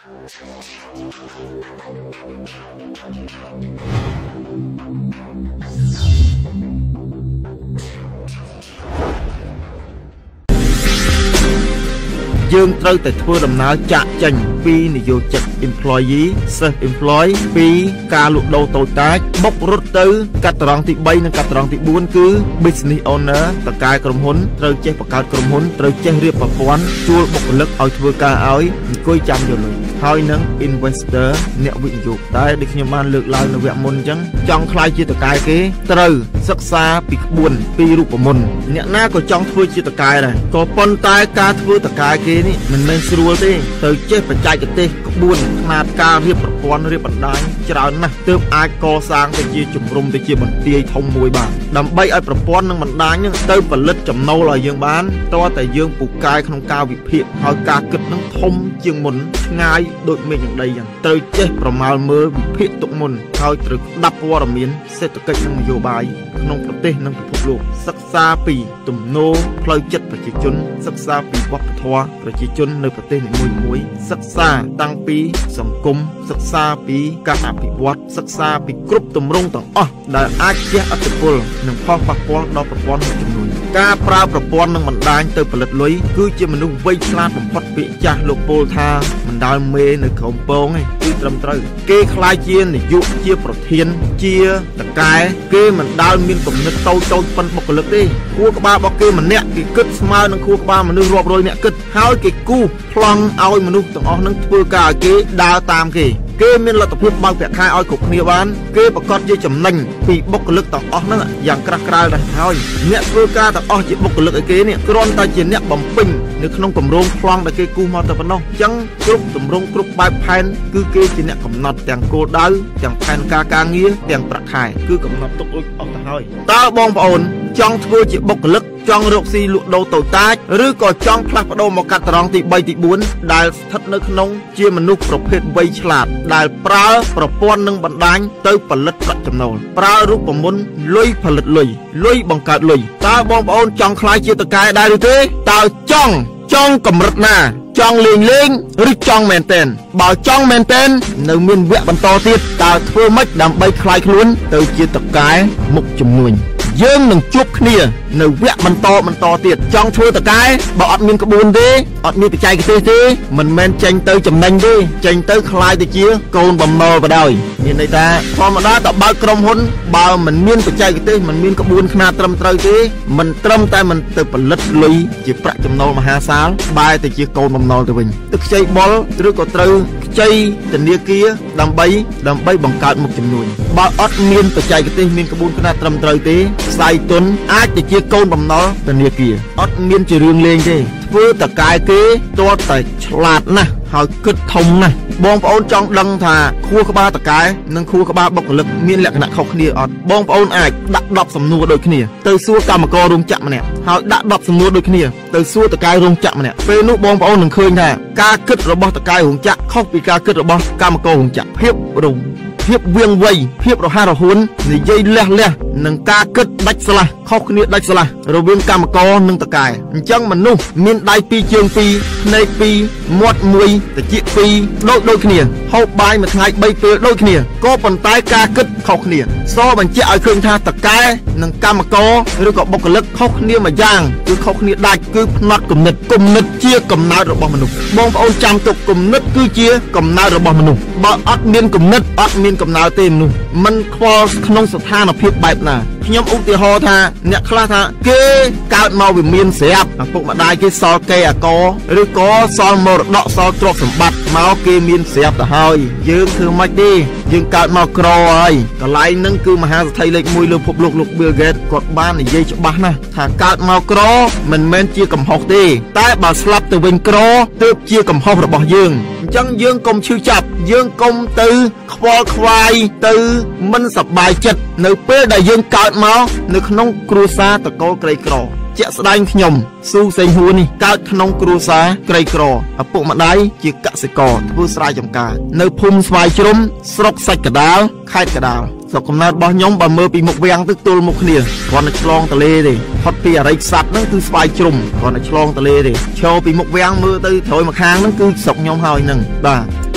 dươngត្រូវតែធ្វើដំណើរចាក់ចេញពីនយោជិត employee self employed ពីការលក់ដូរតូចតាចបុករត់ទៅកាត់ត្រង់ទី3និងកាត់ត្រង់ទី4គឺ business owner តកែក្រុមហ៊ុនត្រូវចេះបង្កើតក្រុមហ៊ុនត្រូវចេះរៀបប្រព័ន្ធជួលបុគ្គលិកឲ្យធ្វើការឲ្យអង្គុយចាំយកលុយហើយនឹង investor អ្នកវិនិយោគតែដូចខ្ញុំបានលើកឡើងនៅវគ្គមុនអញ្ចឹងចង់ខ្លាយជាតកែគេត្រូវសិក្សាពីក្បួនពីរូបមន្តអ្នកណាក៏ចង់ធ្វើជាតកែដែរក៏ប៉ុន្តែការធ្វើតកែគេនេះមិនមែនស្រួលទេត្រូវចេះបច្ចេកទេសក្បួនខ្នាតការរៀបប្រព័ន្ធរៀបបណ្ដាញច្រើនណាស់ទើបអាចកសាងទៅជាជំរំទៅជាបន្ទាយធំមួយបានដើម្បីឲ្យប្រព័ន្ធនិងបណ្ដាញនឹងទៅផលិតចំណូលឲ្យយើងបានតើតែយើងពូកែក្នុងការវិភាគហើយការគិតនឹងធំជាងមុនឆ្ងាយដូចមេឃយ៉ាងដីយ៉ាងត្រូវចេះប្រមាលមើលវិភាគទុកមុនហើយត្រូវស្ដាប់ព័ត៌មានសេដ្ឋកិច្ចនិងនយោបាយក្នុងប្រទេសនិងពិភពលោកសិក្សាពីទំនោរផ្លូវចិត្តប្រជាជនសិក្សាពីវប្បធម៌ប្រជាជននៅប្រទេសនីមួយៗសិក្សាតាំងពីសង្គមសិក្សាពីការអភិវឌ្ឍសិក្សាពីគ្រប់ទម្រង់ទាំងអស់ដែលអាចជះឥទ្ធិពលនិងផលប៉ះពាល់ដល់ប្រព័ន្ធមួយចំនួនការប្រើប្រព័ន្ធនិងបណ្ដាញទៅផលិតលុយគឺជាមនុស្សវៃឆ្លាតបំផុតពាក្យចាស់លោកពោលថាមិនដាល់មេនៅក្រោមពងទេគឺត្រឹមត្រូវគេខ្លាយជានាយកជាប្រធានជាតកែគេមិនដាល់មានគំនិតតូចប៉ុនបុគ្គលិកទេខួរក្បាលរបស់គេម្នាក់គេគិតស្មើនឹងខួរក្បាលមនុស្សរាប់រយនាក់គិតហើយគេគូសប្លង់ឲ្យមនុស្សទាំងអស់នឹងធ្វើការឲ្យគេដើរតាមគេមានលទ្ធភាពបើកប្រាក់ខែឲ្យគ្រប់គ្នាបានគេប្រកាសជាចំណេញពីបុគ្គលិកទាំងអស់ហ្នឹងយ៉ាងក្រាស់ក្រែលដែរហើយអ្នកធ្វើការទាំងអស់ជាបុគ្គលិកឲ្យគេនេះគ្រាន់តែជាអ្នកបំពេញនៅក្នុងគម្រោងប្លង់ដែលគេគូសមកតែប៉ុណ្ណោះអញ្ចឹងគ្រប់ទម្រង់គ្រប់បែបផែនគឺគេជាអ្នកកំណត់ទាំងគោលដៅទាំងផែនការងារទាំងប្រាក់ខែគឺកំណត់ទុករួចអស់ទៅហើយតើបងប្អូនចង់ធ្វើជាបុគ្គលិកចង់រកស៊ីលក់ដូរតូចតាចឬក៏ចង់ផ្លាស់ប្ដូរមកកាត់ត្រង់ទី3ទី4ដែលស្ថិតនៅក្នុងជាមនុស្សប្រភេទវៃឆ្លាតដែលប្រើប្រព័ន្ធនិងបណ្ដាញទៅផលិតប្រាក់ចំណូលប្រើរូបមន្តលុយផលិតលុយបង្កើតលុយតើបងប្អូនចង់ខ្លាយជាតកែដែរឬទេតើចង់កម្រិតណាចង់លេងឬចង់មែនតែនបើចង់មែនតែននៅមានវគ្គបន្តទៀតតើធ្វើម៉េចដើម្បីខ្លាយខ្លួនទៅជាតកែមុខជំនួញយើងនឹងជួបគ្នានៅវគ្គបន្តទៀតចង់ធ្វើតកែបើអត់មានក្បួនទេអត់មានបច្ចេកទេសទេមិនមែនចេញទៅចំណេញទេចេញទៅខ្លាយទៅជាកូនបំណុលបណ្ដោយមានន័យថាធម្មតាតើបើកក្រុមហ៊ុនបើមិនមានបច្ចេកទេសមិនមានក្បួនខ្នាតត្រឹមត្រូវទេមិនត្រឹមតែមិនទៅផលិតលុយជាប្រាក់ចំណូលមហាសាលបែរទៅជាកូនបំណុលទៅវិញទឹកខ្ចីបុលឬក៏ត្រូវខ្ចីធនាគារដើម្បីបង្កើតមុខជំនួញបើអត់មានបច្ចេកទេសមានក្បួនខ្នាតត្រឹមត្រូវទេខ្សែទុនអាចទៅជាកូនបំណុលធនាគារអត់មានជារឿងលេងទេធ្វើតកែគេទាល់តែឆ្លាតណាស់ហើយគិតធំណាស់បងប្អូនចង់ដឹងថាខួរក្បាលតកែនិងខួរក្បាលបុគ្គលិកមានលក្ខណៈខុសគ្នាអត់បងប្អូនអាចដាក់10សំណួរដូចគ្នាទៅសួរកម្មកររោងចក្រម្នាក់ហើយដាក់10សំណួរដូចគ្នាទៅសួរតកែរោងចក្រម្នាក់ពេលនោះបងប្អូននឹងឃើញថាការគិតរបស់តកែរោងចក្រខុសពីការគិតរបស់កម្មកររោងចក្រភាពវាងវៃភាពរហ័សរហួននិយាយលះនិងការគិតដាច់ស្លាស់ខុសគ្នាដាច់ស្លាស់រវាងកម្មករនិងតកែអញ្ចឹងមនុស្សមានដៃ2ជើង2ភ្នែក2មាត់1ត្រចៀក2ដូចគ្នាហូបបាយមួយថ្ងៃ3ពេលដូចគ្នាក៏ប៉ុន្តែការគិតខុសគ្នាសបញ្ជាក់ឲ្យឃើញថាតកែនិងកម្មករឬក៏បុគ្គលិកខុសគ្នាមួយយ៉ាងគឺខុសគ្នាដាច់គឺផ្នត់គំនិតជាកំណើតរបស់មនុស្សបងប្អូនចាំទុកគំនិតគឺជាកំណើតរបស់មនុស្សបើអត់មានគំនិតអត់មានកំណើតទេមនុស្សមិនខ្វល់ក្នុងស្ថានភាពបែបណាខ្ញុំឧទាហរណ៍ថាអ្នកខ្លះថាគេកើតមកវាមានស្រាប់ឪពុកម្ដាយគេសល់គេអាកឬក៏សល់មរតកសល់ទ្រព្យសម្បត្តិមកគេមានស្រាប់ទៅហើយយើងធ្វើម៉េចទេយើងកើតមកក្រហើយកន្លែងហ្នឹងគឺមហាសេដ្ឋីលេខ1លើពិភពលោកលោក Bill Gates គាត់បាននិយាយច្បាស់ណាស់ថាកើតមកក្រមិនមែនជាកំហុសទេតែបើស្លាប់ទៅវិញក្រទើបជាកំហុសរបស់យើងអញ្ចឹងយើងកុំឈឺចាប់យើងកុំទៅខ្វល់ខ្វាយទៅមិនសប្បាយចិត្តនៅពេលដែលយើងកើតមកនៅក្នុងគ្រួសារតកូលក្រីក្រជាក់ស្ដែងខ្ញុំស៊ូសេងហួរនេះកើតក្នុងគ្រួសារក្រីក្រឪពុកម្ដាយជាកសិករធ្វើស្រែចម្ការនៅភូមិស្វាយជ្រុំស្រុកសាច់កដាលខេត្តកដាលស្រុកកំណើតរបស់ខ្ញុំបើមើលពីមុខវាំងទៅទល់មុខគ្នាគ្រាន់តែឆ្លងទន្លេទេផុតពីអរិយស័ព្ទហ្នឹងគឺស្វាយជ្រុំគ្រាន់តែឆ្លងទន្លេទេឈរពីមុខវាំងមើលទៅត្រួយមកខាងហ្នឹងគឺស្រុកខ្ញុំហើយហ្នឹងបាទ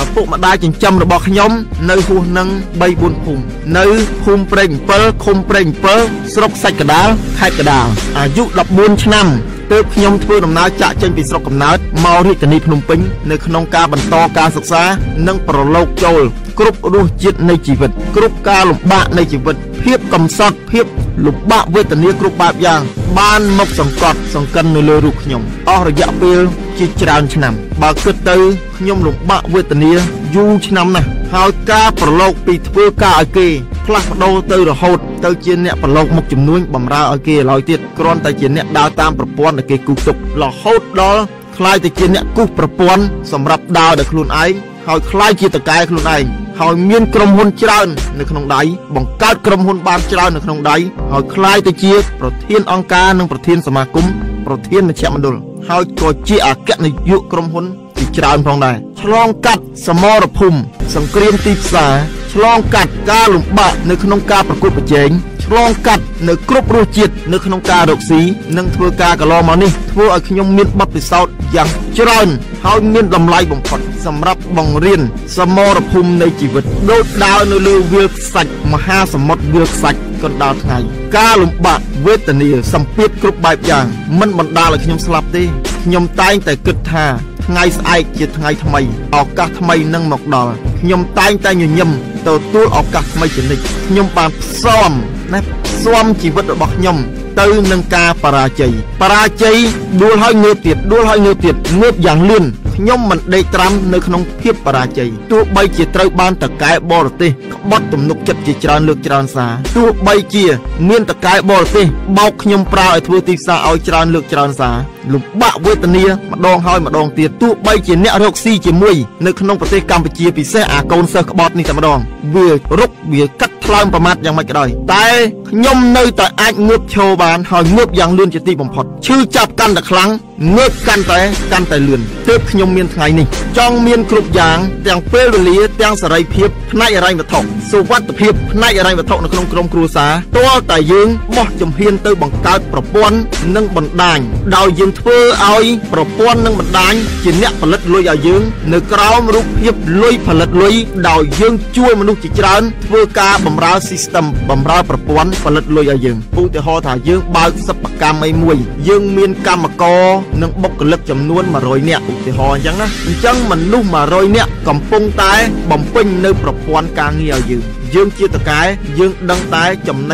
ពុកម្ដាយចិញ្ចឹមរបស់ខ្ញុំនៅហួសនឹង 3-4 ភូមិនៅភូមិព្រែក7ឃុំព្រែក7ស្រុកសាច់កដាលខេត្តកដាលអាយុ14ឆ្នាំទើបខ្ញុំធ្វើដំណើរចាក់ចេញពីស្រុកកំណើតមករាជធានីភ្នំពេញនៅក្នុងការបន្តការសិក្សានិងប្រឡូកចូលគ្រប់រសជាតិនៃជីវិតគ្រប់ការលំបាកនៃជីវិតភាពកំសត់ភាពលំបាកវេទនាគ្រប់បែបយ៉ាងបានមកសង្កត់សង្កិននៅលើរូបខ្ញុំអស់រយៈពេលជាច្រើនឆ្នាំបើគិតទៅខ្ញុំលំបាកវេទនាយូរឆ្នាំណាស់ហើយការប្រឡូកពីធ្វើការឲ្យគេផ្លាស់ប្ដូរទៅរហូតទៅជាអ្នកប្រឡូកមុខជំនួញបម្រើឲ្យគេឡើយទៀតគ្រាន់តែជាអ្នកដើរតាមប្រព័ន្ធដែលគេគូសទុករហូតដល់ខ្លាយទៅជាអ្នកគូសប្រព័ន្ធសម្រាប់ដើរដោយខ្លួនឯងហើយខ្លាយជាតកែខ្លួនឯងហើយមានក្រុមហ៊ុនច្រើននៅក្នុងដៃបង្កើតក្រុមហ៊ុនបានច្រើននៅក្នុងដៃហើយខ្លាយទៅជាប្រធានអង្គការនិងប្រធានសមាគមប្រធានមជ្ឈមណ្ឌលហើយក៏ជាអគ្គនាយកក្រុមហ៊ុនជាច្រើនផងដែរឆ្លងកាត់សមរភូមិសង្គ្រាមទីផ្សារឆ្លងកាត់ការលំបាកនៅក្នុងការប្រកួតប្រជែងឆ្លងកាត់នៅគ្រប់រសជាតិនៅក្នុងការរកស៊ីនិងធ្វើការកន្លងមកនេះធ្វើឲ្យខ្ញុំមានបទពិសោធន៍យ៉ាងច្រើនហើយមានតម្លៃបំផុតសម្រាប់បង្រៀនសមរភូមិនៃជីវិតដូចដើរនៅលើវាលខ្សាច់មហាសមុទ្រវាលខ្សាច់កណ្ដាលថ្ងៃការលំបាកវេទនាសម្ពាធគ្រប់បែបយ៉ាងមិនបណ្ដាលឲ្យខ្ញុំស្លាប់ទេខ្ញុំតែងតែគិតថាថ្ងៃស្អែកជាថ្ងៃថ្មីឱកាសថ្មីនឹងមកដល់ខ្ញុំតែងតែញញឹមទទួលឱកាសថ្មីជានិច្ចខ្ញុំបានផ្សំជីវិតរបស់ខ្ញុំទៅនឹងការបរាជ័យដួលហើយងើបទៀតងើបយ៉ាងលឿនខ្ញុំមិនដេកត្រាំនៅក្នុងភាពបរាជ័យទោះបីជាត្រូវបានតកែបរទេសក្បត់ទំនុកចិត្តជាច្រើនលើកច្រើនសារទោះបីជាមានតកែបរទេសបោកខ្ញុំប្រើឲ្យធ្វើទីផ្សារឲ្យច្រើនលើកច្រើនសារលំបាកវេទនាម្ដងហើយម្ដងទៀតទោះបីជាអ្នករកស៊ីជាមួយនៅក្នុងប្រទេសកម្ពុជាពិសេសអាកូនសិស្សក្បត់នេះតែម្ដងវាកាត់ថ្លើមប្រមាថយ៉ាងម៉េចក៏ដោយតែខ្ញុំនៅតែអាចងើបឈរបានហើយងើបយ៉ាងលឿនជាទីបំផុតឈឺចាប់កាន់តែខ្លាំងងើបកាន់តែលឿនទើបខ្ញុំមានថ្ងៃនេះចង់មានគ្រប់យ៉ាងទាំងពេលវេលាទាំងសេរីភាពផ្នែកហិរញ្ញវត្ថុសុវត្ថិភាពផ្នែកហិរញ្ញវត្ថុនៅក្នុងក្រុមគ្រួសារទាល់តែយើងបោះជំហានទៅបង្កើតប្រព័ន្ធនិងបណ្ដាញដោយយើងធ្វើឲ្យប្រព័ន្ធនិងបណ្ដាញជាអ្នកផលិតលុយឲ្យយើងនៅក្រោមរូបភាពលុយផលិតលុយដោយយើងជួយមនុស្សជាច្រើនធ្វើការបម្រើ system បម្រើប្រព័ន្ធផលិតលុយឲ្យយើងឧទាហរណ៍ថាយើងបើកសិប្បកម្មអីមួយយើងមានកម្មករនិងបុគ្គលិកចំនួន100នាក់ឧទាហរណ៍អញ្ចឹងណាអញ្ចឹងមនុស្ស100នាក់កំពុងតែបំពេញនៅប្រព័ន្ធការងារឲ្យយើងជាតកែយើងដឹងតែចំណេញ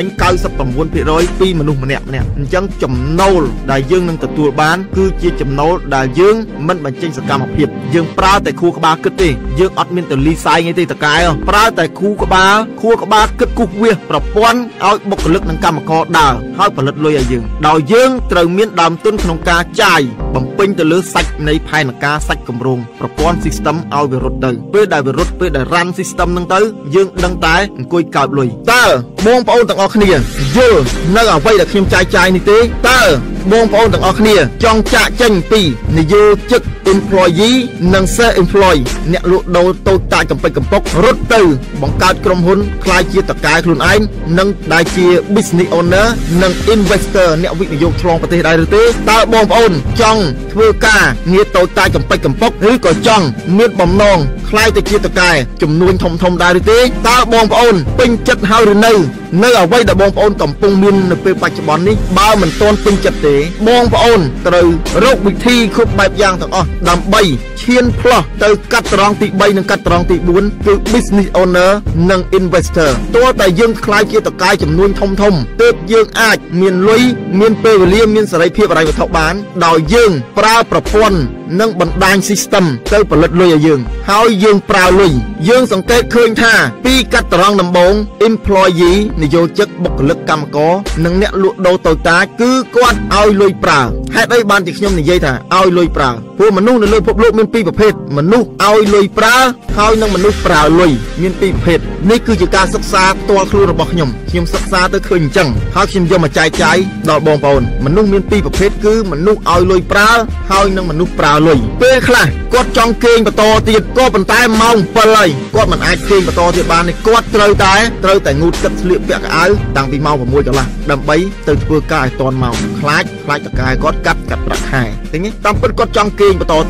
99% ពីមនុស្សម្នាក់អញ្ចឹងចំណូលដែលយើងនឹងទទួលបានគឺជាចំណូលដែលយើងមិនបញ្ចេញសកម្មភាពយើងប្រើតែខួរក្បាលគិតទេយើងអត់មានទៅលីសែងអីទេតកែប្រើតែខួរក្បាលគិតគូសវាសប្រព័ន្ធឲ្យបុគ្គលិកនិងកម្មករដើរហើយផលិតលុយឲ្យយើងដោយយើងត្រូវមានដើមទុនក្នុងការចាយបំពេញទៅលើសាច់នៃផែនការសាច់គម្រោងប្រព័ន្ធ system ឲ្យវារត់ទៅពេលដែលវារត់ពេលដែល run system ហ្នឹងទៅយើងដឹងតែអង្គុយកើបលុយតើបងប្អូនទាំងអស់គ្នាយល់នៅអ្វីដែលខ្ញុំចាយនេះទេតើបងប្អូនទាំងអស់គ្នាចង់ចាក់ចេញពីនិយោជិត employee និង self employed អ្នកលក់ដូរតូចតាចកំពេចកំពុករត់ទៅបង្កើតក្រុមហ៊ុនខ្លាយជាតកែខ្លួនឯងនិងដែលជា business owner និង investor អ្នកវិនិយោគឆ្លងប្រទេសដែរឬទេតើបងប្អូនចង់ធ្វើការងារតូចតាចកំពេចកំពុកឬក៏ចង់មានបំណងខ្លាយទៅជាតកែចំនួនធំដែរឬទេតើបងប្អូនពេញចិត្តហើយឬនៅអ្វីដែលបងប្អូនកំពុងមាននៅពេលបច្ចុប្បន្ននេះបើមិនទាន់ពេញចិត្តទេបងប្អូនត្រូវរកវិធីគ្រប់បែបយ៉ាងទាំងអស់ដើម្បីឈានផ្លោះទៅកាត់ត្រង់ទី3និងកាត់ត្រង់ទី4គឺ business owner និង investor ទោះតែយើងខ្លាយជាតកែចំនួនធំទើបយើងអាចមានលុយមានពេលវេលាមានសេរីភាពហិរញ្ញវត្ថុបានដោយយើងប្រើប្រព័ន្ធនិងបណ្ដាញ system ទៅផលិតលុយឲ្យយើងហើយយើងប្រើលុយយើងសង្កេតឃើញថាពីកាត់ត្រង់ដំបូង employee និយោជិកបុគ្គលិកកម្មករនិងអ្នកលក់ដូរតូចតាចគឺគាត់ឲ្យលុយប្រើហេតុអីបានជាខ្ញុំនិយាយថាឲ្យលុយប្រើព្រោះមនុស្សនៅលើពិភពលោកមានពីរប្រភេទមនុស្សឲ្យលុយប្រើហើយនិងមនុស្សប្រើលុយមានពីរប្រភេទនេះគឺជាការសិក្សាផ្ទាល់ខ្លួនរបស់ខ្ញុំសិក្សាទៅឃើញអញ្ចឹងហើយខ្ញុំយកមកចែកចាយដល់បងប្អូនមនុស្សមានពីរប្រភេទគឺមនុស្សឲ្យលុយប្រើហើយនិងមនុស្សប្រើលុយពេលខ្លះគាត់ចង់គេងបន្តទៀតក៏ប៉ុន្តែម៉ោង7ហើយគាត់មិនអាចគេងបន្តទៀតបានទេគាត់ត្រូវតែងូតទឹកស្លៀកពាក់កៅអៅតាំងពីម៉ោង6កន្លះដើម្បីទៅធ្វើការឲ្យទាន់ម៉ោងខ្លាចតកែគាត់កាត់ប្រាក់ខែឃើញទេតាមពិតគាត់ចង់គេងបន្តទៀតឃ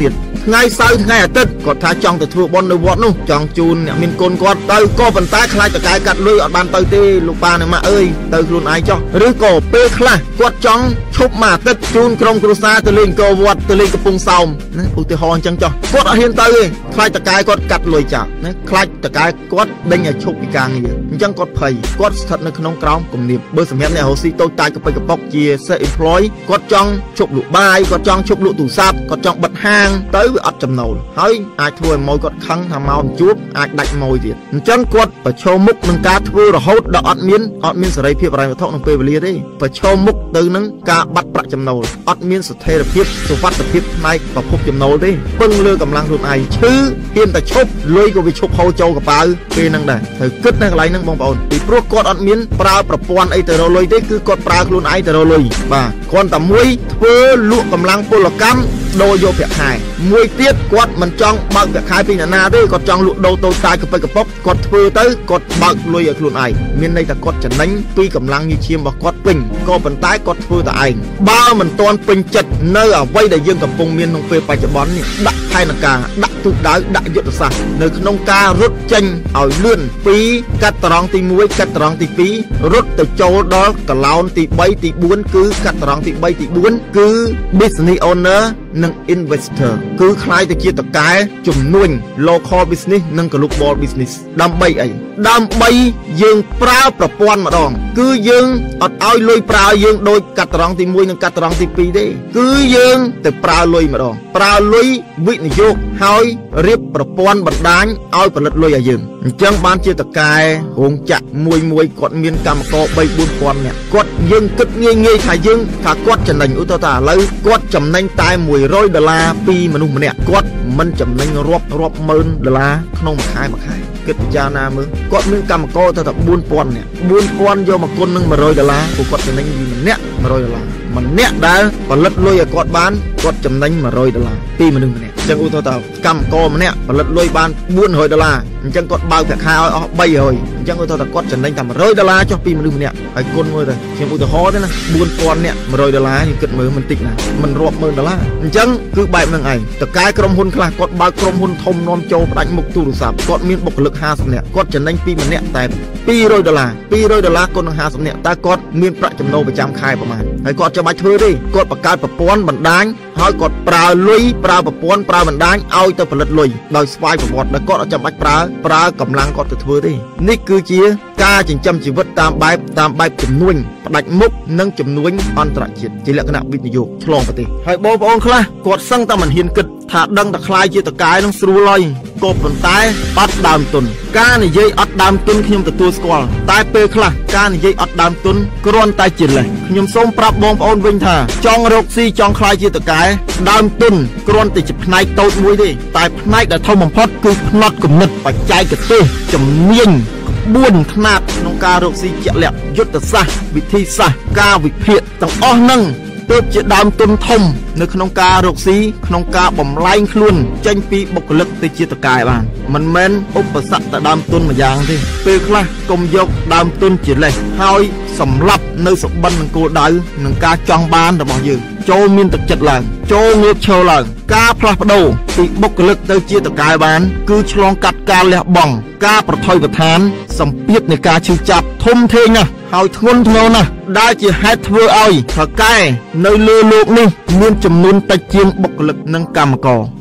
ថ្ងៃសៅរ៍ថ្ងៃអាទិត្យគាត់ថាចង់ទៅធ្វើបុណ្យនៅវត្តនោះចង់ជូនអ្នកមានកូនគាត់ទៅក៏ប៉ុន្តែខ្លាចតកែកាត់លុយអត់បានទៅទេលោកប៉ាអ្នកម៉ាក់អើយទៅខ្លួនឯងចុះឬក៏ពេលខ្លះគាត់ចង់ឈប់មួយអាទិត្យជូនក្រុមគ្រួសារទៅលេងអង្គរវត្តទៅលេងកំពង់សោមណាឧទាហរណ៍អញ្ចឹងចុះគាត់អត់ហ៊ានទៅទេខ្លាចតកែគាត់កាត់លុយចាក់ណាខ្លាចតកែគាត់ដេញឲ្យឈប់ពីការងារអញ្ចឹងគាត់ភ័យគាត់ស្ថិតនៅក្នុងក្រោមគំនាបបើសម្រាប់អ្នករស់ស៊ីតូចតាចកប៉ិចកប៉ុកជា self employed គាត់ចង់ឈប់លក់បាយគាត់ចង់ឈប់លក់ទូរស័ព្ទគាត់ចង់បិទហាងទៅវាអត់ចំណូលហើយអាចធ្វើឲ្យម៉ួយគាត់ខឹងថាមកជួបអាចដាច់ម៉ួយទៀតអញ្ចឹងគាត់ប្រឈមមុខនឹងការធ្វើរហូតដល់អត់មានសេរីភាពហិរញ្ញវត្ថុក្នុងពេលវេលាទេប្រឈមមុខទៅនឹងការបាត់ប្រាក់ចំណូលអត់មានស្ថិរភាពសុវត្ថិភាពផ្នែកប្រភពចំណូលទេពឹងលើកម្លាំងខ្លួនឯងឈឺហ៊ានតែឈប់លុយក៏វាឈប់ហូរចូលកប៉ៅពេលហ្នឹងដែរត្រូវគិតនៅកន្លែងហ្នឹងបងប្អូនពីព្រោះគាត់អត់មានប្រើប្រព័ន្ធអីទៅរកលុយទេគឺគាត់ប្រើខ្លួនឯងទៅរកលុយបាទគាត់តែមួយធ្វើលក់កម្លាំងពលកម្មដូរយកប្រាក់ខែមួយទៀតគាត់មិនចង់បើកប្រាក់ខែពីអ្នកណាទេគាត់ចង់លក់ដូរតូចតាចកប៉ិចកប៉ុកគាត់ធ្វើទៅគាត់បើកលុយឲ្យខ្លួនឯងមានន័យថាគាត់ចំណេញពីកម្លាំងញើសឈាមរបស់គាត់ពេញក៏ប៉ុន្តែគាត់ធ្វើតែឯងបើមិនទាន់ពេញចិត្តនៅអ្វីដែលយើងកំពុងមានក្នុងពេលបច្ចុប្បន្ននេះដាក់ផែនការដាក់ទិសដៅដាក់យុទ្ធសាស្ត្រនៅក្នុងការរត់ចេញឲ្យលឿនពីកាត់ត្រង់ទី1កាត់ត្រង់ទី2រត់ទៅចូលដល់កឡោនទី3ទី4គឺកាត់ត្រង់ទី3ទី4គឺ business owner និង investor គឺខ្លាយទៅជាតកែជំនួញ local business និង global business ដើម្បីអីដើម្បីយើងប្រើប្រព័ន្ធម្ដងគឺយើងអត់ឲ្យលុយប្រើយើងដូចកាត់ត្រង់ទី1និងកាត់ត្រង់ទី2ទេគឺយើងទៅប្រើលុយម្ដងប្រើលុយវិនិយោគហើយរៀបប្រព័ន្ធបណ្ដាញឲ្យផលិតលុយឲ្យយើងអញ្ចឹងបានជាតកែរោងចក្រមួយគាត់មានកម្មករ 3-4,000 នាក់គាត់យើងគិតងាយថាយើងថាគាត់ចំណេញឧទាហរណ៍ថាឥឡូវគាត់ចំណេញតែ$100ពីមនុស្សម្នាក់គាត់មិនចំណេញរាប់ម៉ឺនដុល្លារក្នុងមួយខែគិតពិចារណាមើលគាត់មានកម្មករទៅតែ 4,000 នាក់ 4,000 យកមកគុណនឹង$100ព្រោះគាត់ចំណេញម្នាក់$100ម្នាក់ដែលផលិតលុយឲ្យគាត់បានគាត់ចំណេញ$100ពីមនុស្សម្នាក់អញ្ចឹងឧទាហរណ៍ថាកម្មករម្នាក់ផលិតលុយបាន$400អញ្ចឹងគាត់បើកប្រាក់ខែឲ្យអស់300អញ្ចឹងឧទាហរណ៍ថាគាត់ចំណេញតែ$100ចុះពីមនុស្សម្នាក់ហើយគុណមើលទៅខ្ញុំឧទាហរណ៍ទេណា 4,000 នាក់$100យើងគិតមើលមិនតិចណាមិនរាប់ម៉ឺនដុល្លារអញ្ចឹងគឺបែបហ្នឹងឯងតកែក្រុមហ៊ុនខ្លះគាត់បើកក្រុមហ៊ុនធំនាំចូលផ្ដាច់មុខទូរស័ព្ទគាត់មានបុគ្គលិក50នាក់គាត់ចំណេញពីម្នាក់តែ$200គុណនឹង50នាក់តើគាត់មានប្រាក់ចំណូលប្រចាំខែប្រមាណហើយគាត់ចាំបាច់ធ្វើទេគាត់បង្កើតប្រព័ន្ធបណ្ដាញហើយគាត់ប្រើលុយប្រើប្រព័ន្ធប្រើបណ្ដាញឲ្យទៅផលិតលុយដោយស្វ័យប្រវត្តិដែលគាត់អត់ចាំបាច់ប្រើកម្លាំងគាត់ទៅធ្វើទេនេះគឺជាការចិញ្ចឹមជីវិតតាមបែបជំនួញផ្ដាច់មុខនិងជំនួញអន្តរជាតិជាលក្ខណៈវិនិយោគឆ្លងប្រទេសហើយបងប្អូនខ្លះគាត់សឹងតែមិនហ៊ានគិតថាដឹងតែខ្លាយជាតកែនឹងស្រួលហើយក៏ប៉ុន្តែអត់ដើមទុនការនិយាយអត់ដើមទុនខ្ញុំទទួលស្គាល់តែពេលខ្លះការនិយាយអត់ដើមទុនគ្រាន់តែជាលេសខ្ញុំសូមប្រាប់បងប្អូនវិញថាចង់រកស៊ីចង់ខ្លាយជាតកែដើមទុនគ្រាន់តែជាផ្នែកតូចមួយទេតែផ្នែកដែលធំបំផុតគឺផ្នត់គំនិតបច្ចេកទេសជំនាញ4ថ្នាក់ក្នុងការរកស៊ីជាក់លាក់យុទ្ធសាស្ត្រវិធីសាស្ត្រការវិភាគទាំងអស់ហ្នឹងទើបជាដើមទុនធំនៅក្នុងការរកស៊ីក្នុងការបំលែងខ្លួនចេញពីបុគ្គលិកទៅជាតកែបានមិនមែនឧបសគ្គតែដើមទុនមួយយ៉ាងទេពេលខ្លះកុំយកដើមទុនជាលេសហើយសម្លាប់នៅសុបិននឹងគោលដៅនឹងការចង់បានរបស់យើងចូលមានទឹកចិត្តឡើងចូលងើបឈរឡើងការផ្លាស់ប្ដូរពីបុគ្គលិកទៅជាតកែបានគឺឆ្លងកាត់ការលះបង់ការប្រថុយប្រឋានសម្ពាធនៃការឈឺចាប់ធំធេងណាស់ហើយធ្ងន់ធ្ងរណាស់ដែលជាហេតុធ្វើឲ្យតកែនៅលើโลกនេះមានចំនួនតិចជាងបុគ្គលិកនិងកម្មករ